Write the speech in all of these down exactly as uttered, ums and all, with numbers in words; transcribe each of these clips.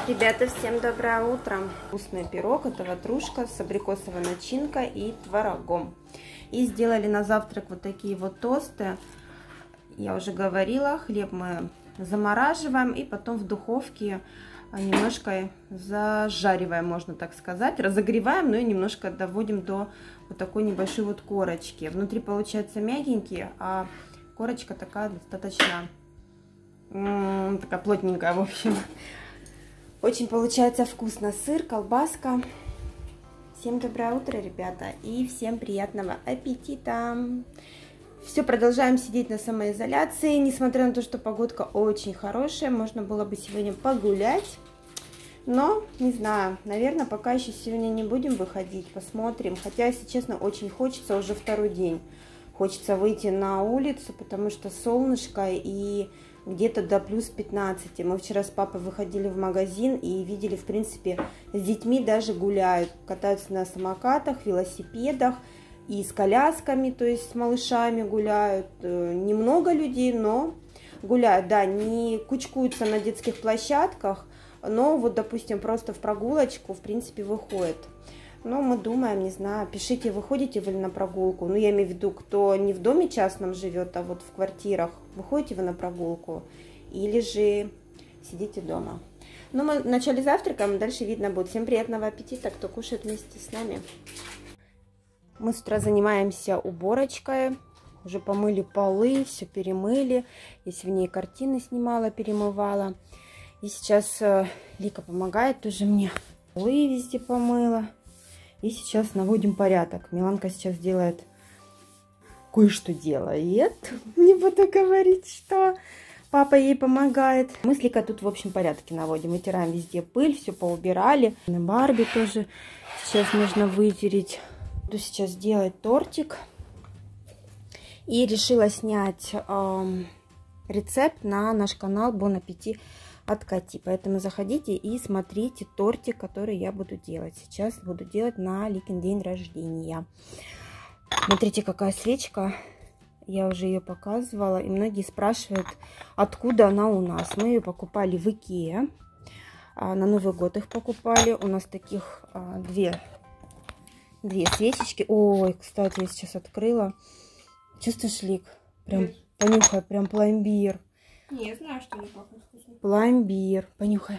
Ребята, всем доброе утро! Вкусный пирог, это ватрушка с абрикосовой начинкой и творогом. И сделали на завтрак вот такие вот тосты. Я уже говорила, хлеб мы замораживаем и потом в духовке немножко зажариваем, можно так сказать. Разогреваем, но и немножко доводим до вот такой небольшой вот корочки. Внутри получается мягенькие, а корочка такая достаточно м-м, такая плотненькая, в общем. Очень получается вкусно. Сыр, колбаска. Всем доброе утро, ребята. И всем приятного аппетита. Все, продолжаем сидеть на самоизоляции. Несмотря на то, что погодка очень хорошая. Можно было бы сегодня погулять. Но, не знаю, наверное, пока еще сегодня не будем выходить. Посмотрим. Хотя, если честно, очень хочется уже второй день. Хочется выйти на улицу, потому что солнышко и... где-то до плюс пятнадцати. Мы вчера с папой выходили в магазин и видели, в принципе, с детьми даже гуляют. Катаются на самокатах, велосипедах и с колясками, то есть с малышами гуляют. Немного людей, но гуляют. Да, не кучкуются на детских площадках, но вот, допустим, просто в прогулочку, в принципе, выходят. Но мы думаем, не знаю, пишите, выходите вы на прогулку. Ну, я имею в виду, кто не в доме частном живет, а вот в квартирах. Выходите вы на прогулку или же сидите дома. Ну, мы начали завтраком, дальше видно будет. Всем приятного аппетита, кто кушает вместе с нами. Мы с утра занимаемся уборочкой. Уже помыли полы, все перемыли. Я сегодня и картины снимала, перемывала. И сейчас Лика помогает тоже мне. Полы везде помыла. И сейчас наводим порядок. Миланка сейчас делает, кое-что делает. Не буду говорить, что папа ей помогает. Мы с Ликой тут, в общем, порядки наводим. Вытираем везде пыль, все поубирали. На Барби тоже сейчас нужно вытереть. Буду сейчас делать тортик. И решила снять э, рецепт на наш канал Бон Аппетит от Кати. Поэтому заходите и смотрите тортик, который я буду делать. Сейчас буду делать на Ликин день рождения. Смотрите, какая свечка. Я уже ее показывала. И многие спрашивают, откуда она у нас. Мы ее покупали в Икее. На Новый год их покупали. У нас таких а, две, две свечечки. Ой, кстати, я сейчас открыла. Чувствуешь, Лик? Прям понюхай, прям пломбир. Не, я знаю, что не пахнет вкусно. Пломбир. Понюхай.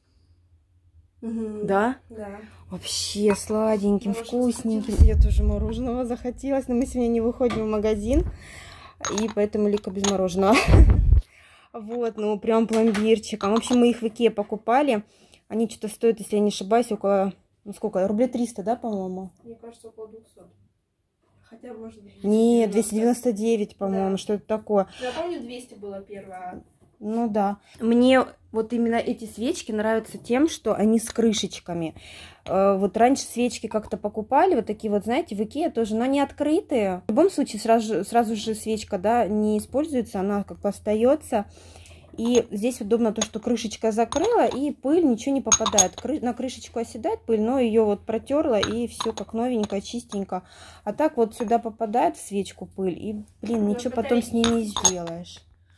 Угу. Да? Да. Вообще сладеньким, Мороженого вкусненьким. Я тоже мороженого захотелось, но мы сегодня не выходим в магазин, и поэтому Лика без мороженого. Вот, ну прям пломбирчик. В общем, мы их в Икее покупали. Они что-то стоят, если я не ошибаюсь, около, ну сколько, рублей триста, да, по-моему? Мне кажется, около двухсот. Хотя, может быть, Нет, двести девяносто девять, по-моему, да. Что-то такое. Я помню, двести было первое. Ну да. Мне вот именно эти свечки нравятся тем, что они с крышечками. Вот раньше свечки как-то покупали, вот такие вот, знаете, в Икее тоже, но они открытые. В любом случае сразу, сразу же свечка, да, не используется, она как бы остается. И здесь удобно то, что крышечка закрыла, и пыль, ничего не попадает. Кры... На крышечку оседает пыль, но ее вот протерла, и все как новенькое, чистенько. А так вот сюда попадает в свечку пыль, и, блин, ничего потом с ней не сделаешь.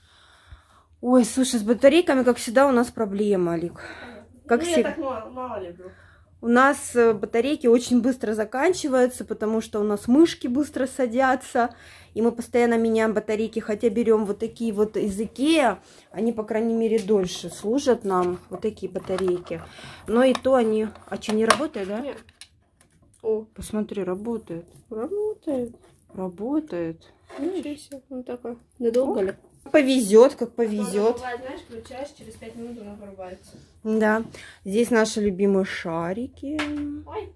Ой, слушай, с батарейками, как всегда, у нас проблема, Алик. Как ну, всегда. Я так мало, мало люблю. У нас батарейки очень быстро заканчиваются, потому что у нас мышки быстро садятся. И мы постоянно меняем батарейки, хотя берем вот такие вот из Икеа. Они, по крайней мере, дольше служат нам, вот такие батарейки. Но и то они... А что, не работает, да? Нет. О, посмотри, работает. Работает. Работает. Ничего себе, он такой. Надолго ли? Повезет, как повезет. Бывает, знаешь, включаешь, через пять минут она вырубается. Да. Здесь наши любимые шарики. Ой.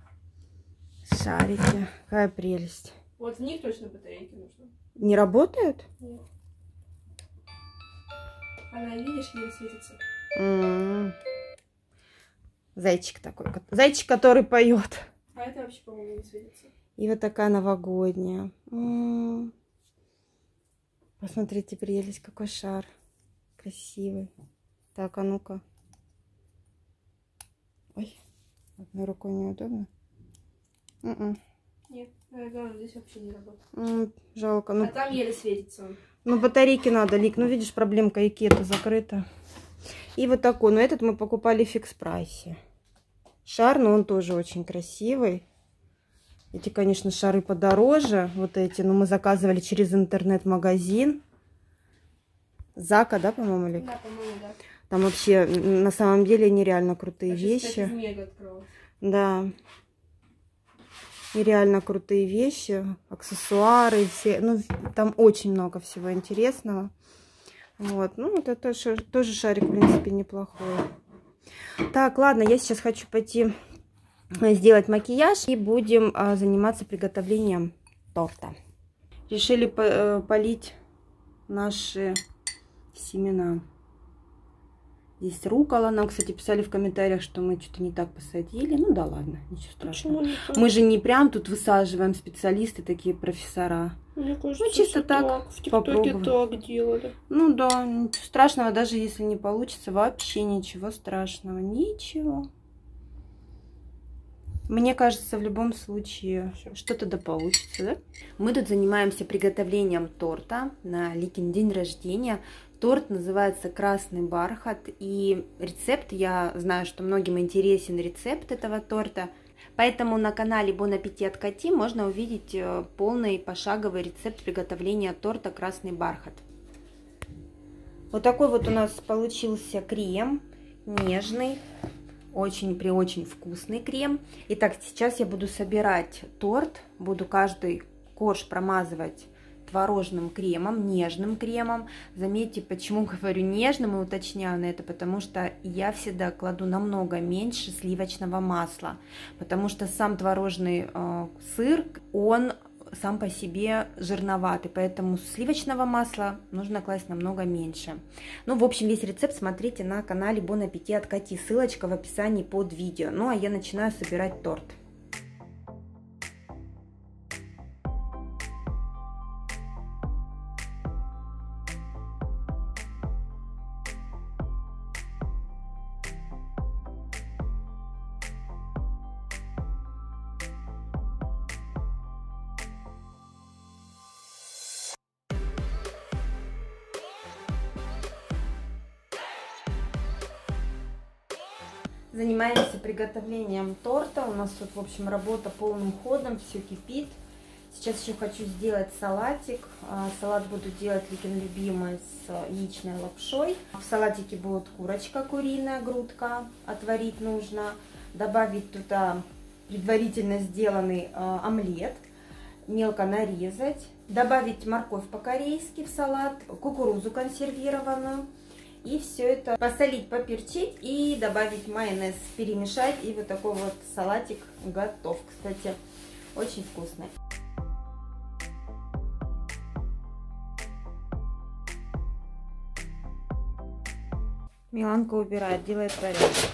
Шарики. Какая прелесть. Вот в них точно батарейки нужны. Не работает? Нет. Она, видишь, еле светится. М-м-м. Зайчик такой. Зайчик, который поет. А это вообще, по-моему, не светится. И вот такая новогодняя. М-м-м. Посмотрите, прелесть, какой шар. Красивый. Так, а ну-ка. Ой, одной рукой неудобно. М-м. Нет, наверное, здесь вообще не работает. М-м, жалко. Ну, а там еле светится он. Ну, батарейки надо, Лик. Ну, видишь, проблемка Икеа-то закрыта. И вот такой, но этот мы покупали в фикс-прайсе. Шар, но он тоже очень красивый. Эти, конечно, шары подороже, вот эти, но мы заказывали через интернет-магазин. Зака, да, по-моему, или? Да, по-моему, да. Там вообще на самом деле нереально крутые А вещи. сейчас, кстати, мега открылась. Да. Нереально крутые вещи, аксессуары, все. Ну, там очень много всего интересного. Вот. Ну, это тоже, тоже шарик, в принципе, неплохой. Так, ладно, я сейчас хочу пойти сделать макияж и будем а, заниматься приготовлением торта. Решили по полить наши семена. Здесь рукола. Нам, кстати, писали в комментариях, что мы что-то не так посадили. Ну да ладно, ничего страшного. Мы же не прям тут высаживаем, специалисты такие, профессора. Мне кажется, ну чисто так, так. В ТикТоке так делали. Ну да, ничего страшного, даже если не получится, вообще ничего страшного. Ничего. Мне кажется, в любом случае что-то да получится, да? Мы тут занимаемся приготовлением торта на Ликин день рождения. Торт называется «Красный бархат». И рецепт, я знаю, что многим интересен рецепт этого торта. Поэтому на канале Bon Appetit от Кати можно увидеть полный пошаговый рецепт приготовления торта «Красный бархат». Вот такой вот у нас получился крем, нежный. Очень-при-очень вкусный крем. Итак, сейчас я буду собирать торт. Буду каждый корж промазывать творожным кремом, нежным кремом. Заметьте, почему говорю нежным и уточняю на это, потому что я всегда кладу намного меньше сливочного масла, потому что сам творожный э, сыр, он сам по себе жирноватый, поэтому сливочного масла нужно класть намного меньше. Ну, в общем, весь рецепт смотрите на канале Bon Appetit от Кати, ссылочка в описании под видео. Ну, а я начинаю собирать торт. Занимаемся приготовлением торта. У нас тут, в общем, работа полным ходом, все кипит. Сейчас еще хочу сделать салатик. Салат буду делать Ликин любимый с яичной лапшой. В салатике будет курочка куриная, грудка. Отварить нужно. Добавить туда предварительно сделанный омлет. Мелко нарезать. Добавить морковь по-корейски в салат. Кукурузу консервированную. И все это посолить, поперчить и добавить майонез, перемешать. И вот такой вот салатик готов. Кстати, очень вкусный. Миланка убирает, делает порядок.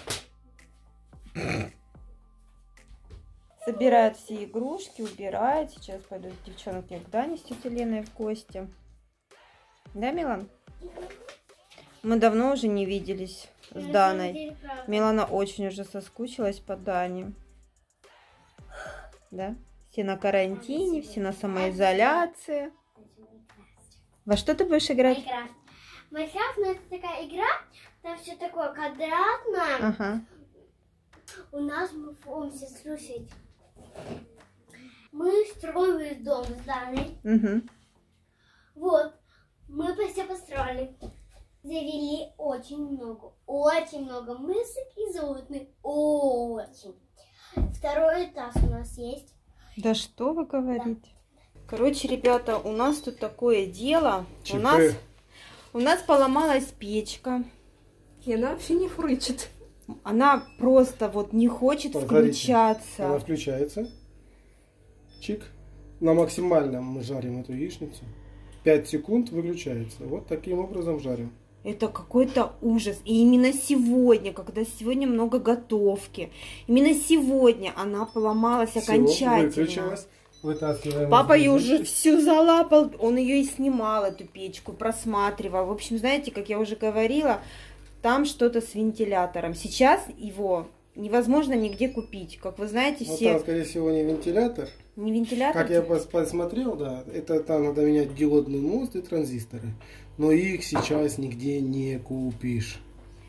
Собирает все игрушки, убирает. Сейчас пойдут девчонки к Дане с тетей Леной в гости. Да, Милан? Мы давно уже не виделись с Даной. Милана очень уже соскучилась по Дане. Да? Все на карантине, все на самоизоляции. Во что ты будешь играть? Майнкрафт, ну это такая игра, там все такое квадратное. Ага. У нас мы формимся, слушайте. Мы строим дом с Даной. Угу. Вот, мы все построили. Завели очень много, очень много мысок и животных. Очень. Второй этаж у нас есть. Да что вы говорите? Да. Короче, ребята, у нас тут такое дело. ЧП. У нас, у нас поломалась печка. И она вообще не фрычит. Она просто вот не хочет Смотрите, включаться. Она включается. Чик. На максимальном мы жарим эту яичницу. пять секунд выключается. Вот таким образом жарим. Это какой-то ужас. И именно сегодня, когда сегодня много готовки, именно сегодня она поломалась Всё, окончательно. Выключилась. Вытаскиваем. Папа ее уже всю залапал, он ее и снимал, эту печку, просматривал. В общем, знаете, как я уже говорила, там что-то с вентилятором. Сейчас его невозможно нигде купить. Как вы знаете, Вот все... там, скорее всего, не вентилятор. Не вентилятор? Как я посмотрел, да, это там надо менять диодный мост и транзисторы. Но их сейчас нигде не купишь.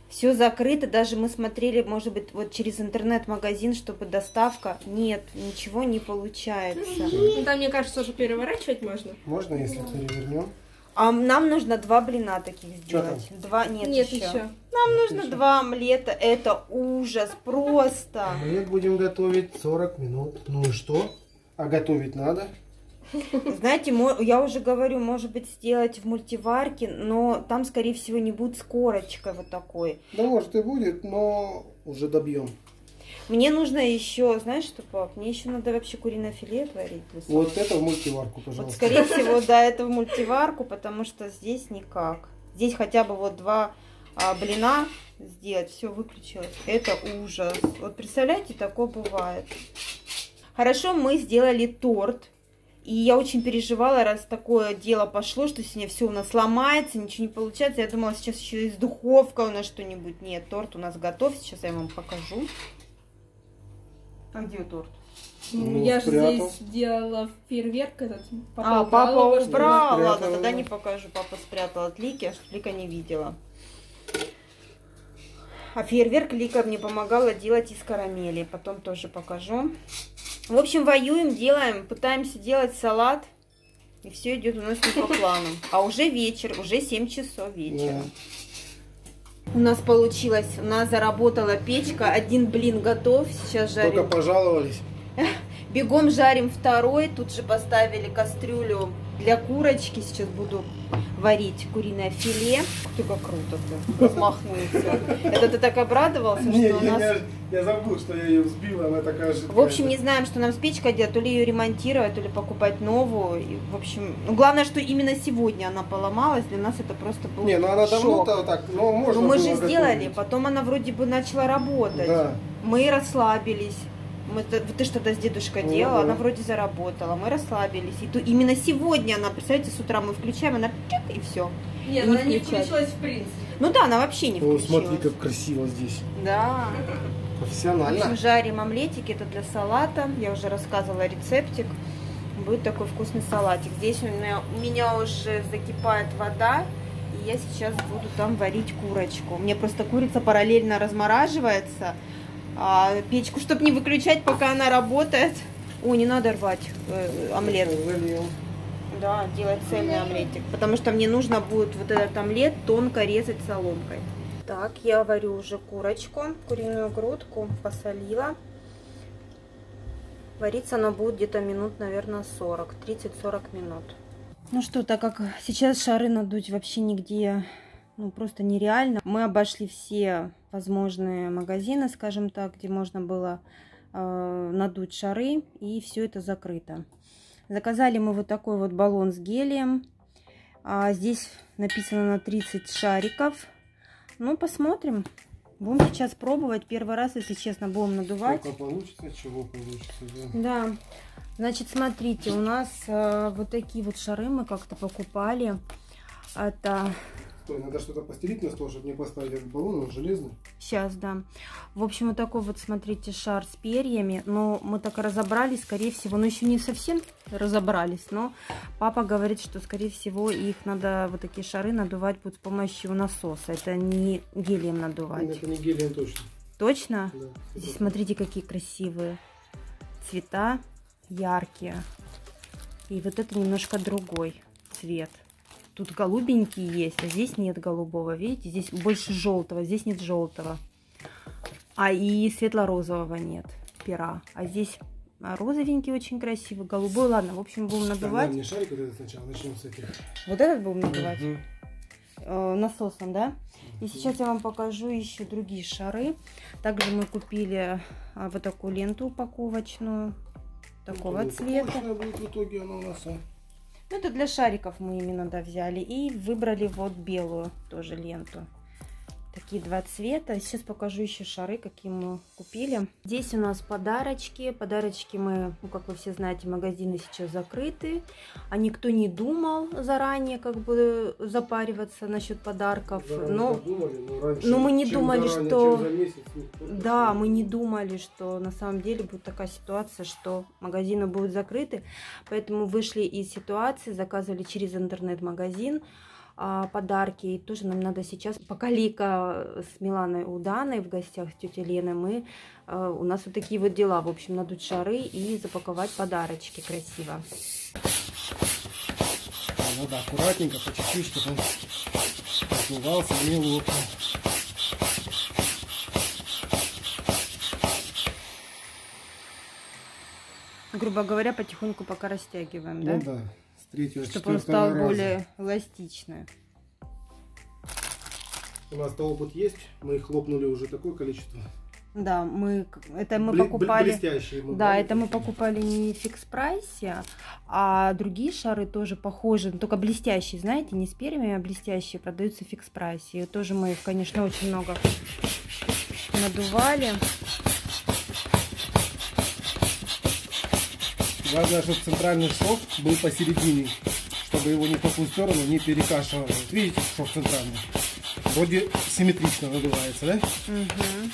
Все закрыто, даже мы смотрели, может быть, вот через интернет-магазин, чтобы доставка. Нет, ничего не получается. Ну, там, мне кажется, уже переворачивать можно. Можно, если перевернем? А нам нужно два блина таких Чё сделать. Два, нет, Нет, еще. еще. Нам нужно два омлета. Это ужас просто. Омлет будем готовить сорок минут. Ну и что? А готовить надо? Знаете, мо- я уже говорю, может быть, сделать в мультиварке, но там, скорее всего, не будет с корочкой вот такой. Да может и будет, но уже добьем. Мне нужно еще, знаешь что, пап, мне еще надо вообще куриное филе отварить. для салата. Вот это в мультиварку, Вот, пожалуйста. скорее всего, да, это в мультиварку, потому что здесь никак. Здесь хотя бы вот два а, блина сделать, все выключилось. Это ужас. Вот представляете, такое бывает. Хорошо, мы сделали торт. И я очень переживала, раз такое дело пошло, что сегодня все у нас ломается, ничего не получается. Я думала, сейчас еще из духовка у нас что-нибудь. Нет, торт у нас готов. Сейчас я вам покажу. А где торт? Ну, Я же спрятал. здесь делала фейерверк этот. А, убрал папа его, что ли? убрал. спрятала. Ладно, тогда не покажу. Папа спрятал от Лики, а что Лика не видела. А фейерверк Лика мне помогала делать из карамели. Потом тоже покажу. В общем, воюем, делаем, пытаемся делать салат. И все идет у нас не по плану. А уже вечер, уже семь часов вечера. Да. У нас получилось, у нас заработала печка. Один блин готов. Сейчас жарим. Только пожаловались. Бегом жарим второй. Тут же поставили кастрюлю для курочки. Сейчас буду варить куриное филе. Ты как круто ты размахнулся. Это ты так обрадовался, что Не, у я, нас... я, я забыл, что я ее взбила, она такая же. В общем, не знаем, что нам с печкой делать. То ли ее ремонтировать, то ли покупать новую. И, в общем, ну, главное, что именно сегодня она поломалась. Для нас это просто был Не, ну она шок. давно-то так, но можно Ну, мы было же сделали. готовить. Потом она вроде бы начала работать. Да. Мы расслабились. Мы, ты ж тогда с дедушкой Ну, делала, да. она вроде заработала, мы расслабились. И то именно сегодня она, представляете, с утра мы включаем, она чик, и все. Нет, не она не включать. включилась в принципе. Ну да, она вообще не О, включилась. смотри, как красиво здесь. Да. В общем, Профессионально. жарим омлетики, это для салата. Я уже рассказывала рецептик. Будет такой вкусный салатик. Здесь у меня, у меня уже закипает вода. И я сейчас буду там варить курочку. У меня просто курица параллельно размораживается. А печку, чтобы не выключать, пока она работает. О, не надо рвать э, омлет. Залил. Да, делать цельный омлетик. Потому что мне нужно будет вот этот омлет тонко резать соломкой. Так, я варю уже курочку, куриную грудку, посолила. Вариться она будет где-то минут, наверное, сорок, тридцать-сорок минут. Ну что, так как сейчас шары надуть вообще нигде, ну просто нереально. Мы обошли все возможные магазины, скажем так, где можно было э, надуть шары, и все это закрыто. Заказали мы вот такой вот баллон с гелием. А здесь написано на тридцать шариков. Ну, посмотрим. Будем сейчас пробовать. Первый раз, если честно, будем надувать. Сколько получится, чего получится, да. Да. Значит, смотрите, у нас э, вот такие вот шары мы как-то покупали. Это... Стой, надо что-то постелить на стол, чтобы не поставить этот баллон, он железный. Сейчас, да. В общем, вот такой вот, смотрите, шар с перьями. Но мы так и разобрались, скорее всего. Ну, еще не совсем разобрались. Но папа говорит, что, скорее всего, их надо, вот такие шары, надувать будет с помощью насоса. Это не гелием надувать. Это не гелием точно. Точно? Да. Здесь смотрите, какие красивые цвета, яркие. И вот это немножко другой цвет. Тут голубенький есть, а здесь нет голубого. Видите, здесь больше желтого, здесь нет желтого. А и светло-розового нет пера. А здесь розовенький очень красивый, голубой. Ладно, в общем, будем надувать. Так, не шарик вот этот сначала, начнем с этих. Вот этот будем надувать? Мгм. Э, насосом, да? И сейчас я вам покажу еще другие шары. Также мы купили а, вот такую ленту упаковочную. Такого Ну, цвета. упаковочная будет в итоге она у нас, а? Ну, это для шариков мы именно, да, взяли. И выбрали вот белую тоже ленту. Такие два цвета. Сейчас покажу еще шары, какие мы купили. Здесь у нас подарочки. Подарочки мы, ну, как вы все знаете, магазины сейчас закрыты. А никто не думал заранее как бы запариваться насчет подарков. Заранее Но... подумали, но раньше, но мы не чем думали, заранее, что- чем за месяц, никто не Да, знал. мы не думали, что на самом деле будет такая ситуация, что магазины будут закрыты. Поэтому вышли из ситуации, заказывали через интернет-магазин. а, подарки. И тоже нам надо сейчас, пока Лика с Миланой у Даны в гостях с тетей Леной, мы, а, у нас вот такие вот дела. В общем, надуть шары и запаковать подарочки красиво. Надо аккуратненько, по чуть-чуть, чтобы он раздувался и не лопнул. Грубо говоря, потихоньку пока растягиваем, Ну да? да, с третьего, с чтобы он четвертого стал раза. более эластичным. У нас-то опыт есть, мы их хлопнули уже такое количество. Да, мы это мы Бли- покупали. Блестящие. Мы Да, брали это мы такие. покупали не в фикс-прайсе, а другие шары тоже похожи, но только блестящие, знаете, не с перьями, а блестящие, продаются в фикс-прайсе. И тоже мы их, конечно, очень много надували. Важно, чтобы центральный шов был посередине, чтобы его ни в какую сторону не перекашивало. Вот видите, шов центральный? Вроде симметрично надувается, да? Угу.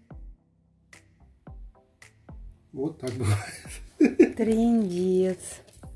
Вот так бывает. Трындец.